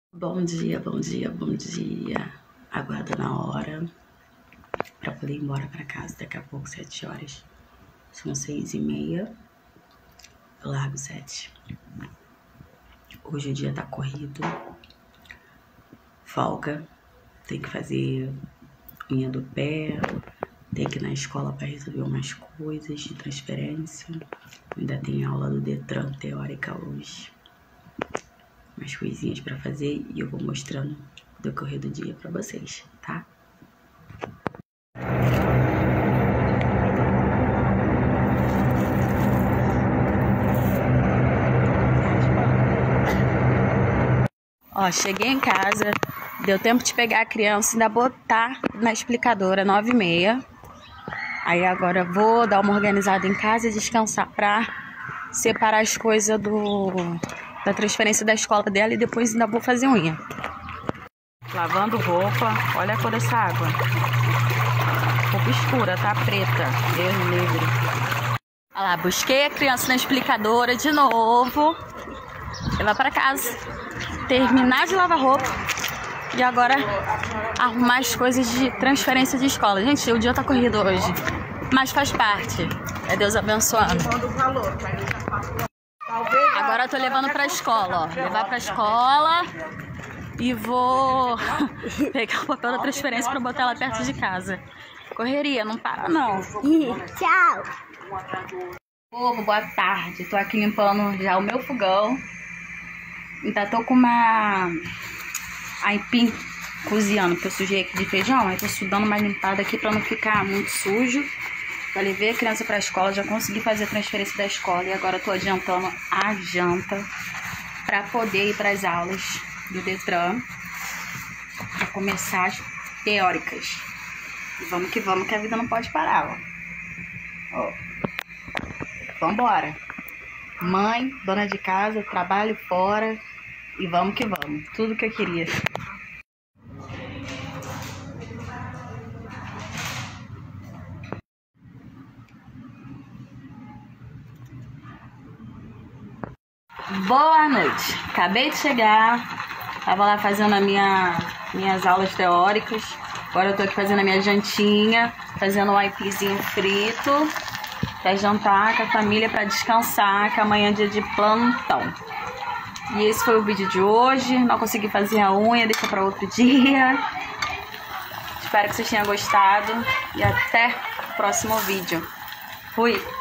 Bom dia, bom dia, bom dia. Aguardando a hora pra poder ir embora pra casa. Daqui a pouco, 7 horas. São 6h30. Eu largo 7. Hoje o dia tá corrido. Folga. Tem que fazer unha do pé. Tem que ir na escola pra resolver umas coisas de transferência. Ainda tem aula do Detran teórica hoje. Umas coisinhas pra fazer e eu vou mostrando o decorrer do dia pra vocês, tá? Ó, cheguei em casa, deu tempo de pegar a criança e ainda botar na explicadora 9h30. Aí agora vou dar uma organizada em casa e descansar pra separar as coisas da transferência da escola dela e depois ainda vou fazer unha. Lavando roupa, olha a cor dessa água. Roupa escura, tá? Preta, Deus me livre. Olha lá, busquei a criança na explicadora de novo. Levar pra casa. Terminar de lavar roupa. E agora arrumar as coisas de transferência de escola. Gente, o dia tá corrido hoje. Mas faz parte. É Deus abençoando. Agora eu tô levando pra escola, ó. Levar pra escola e vou pegar o papel da transferência pra botar ela perto de casa. Correria, não para não. Tchau. Povo, boa tarde. Tô aqui limpando já o meu fogão. Ainda tô com uma aipim cozinhando, porque eu sujei aqui de feijão. Aí tô dando uma limpada aqui pra não ficar muito sujo. Já levei a criança pra escola, já consegui fazer a transferência da escola. E agora tô adiantando a janta pra poder ir pras aulas do Detran. Pra começar as teóricas. E vamos, que a vida não pode parar, ó. Vambora. Mãe, dona de casa, trabalho fora. E vamos que vamos. Tudo que eu queria. Boa noite. Acabei de chegar. Tava lá fazendo minhas aulas teóricas. Agora eu tô aqui fazendo a minha jantinha. Fazendo um aipimzinho frito. Pra jantar com a família, pra descansar. Que amanhã é dia de plantão. E esse foi o vídeo de hoje. Não consegui fazer a unha, deixa pra outro dia. Espero que vocês tenham gostado. E até o próximo vídeo. Fui!